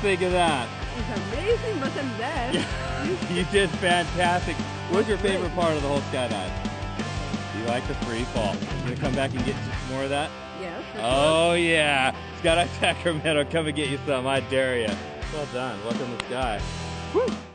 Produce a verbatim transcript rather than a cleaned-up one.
think of that? It's amazing, but I'm there. You did fantastic. What's your favorite part of the whole skydive? You like the free fall. You gonna come back and get some more of that? Yes. Oh yeah. Skydive Sacramento, come and get you some. I dare you. Well done. Welcome to Sky. Woo.